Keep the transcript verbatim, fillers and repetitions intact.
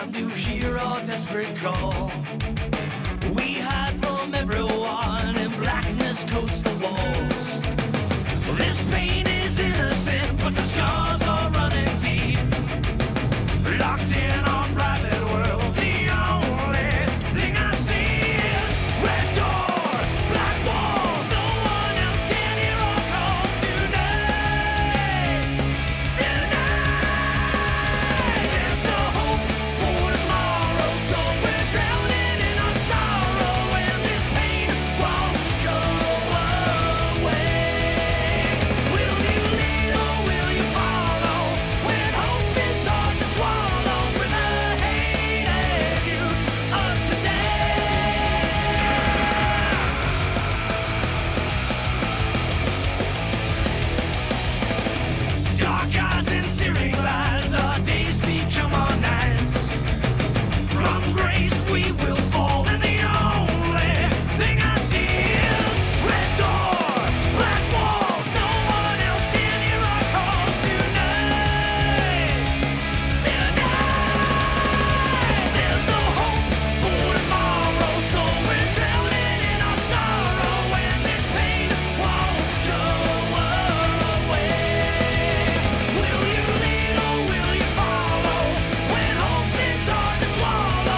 have to hear our desperate call. We hide from everyone and blackness coats the walls. This pain is innocent, but the scars are running deep. Locked in our private world, the only thing I see is red door, black walls. No one else can hear our calls tonight. Tonight, there's no hope for tomorrow, so we're drowning in our sorrow, and this pain won't go away. Will you lead or will you follow? When hope is hard to swallow, with the hated youth of today. Dark eyes and searing lies, our days become our nights. From grace we will fall, and the only thing I see is red door, black walls. No one else can hear our calls tonight. Tonight, there's no hope for tomorrow, so we're drowning in our sorrow, and this pain won't go away. Will you lead or will you follow? When hope is hard to swallow,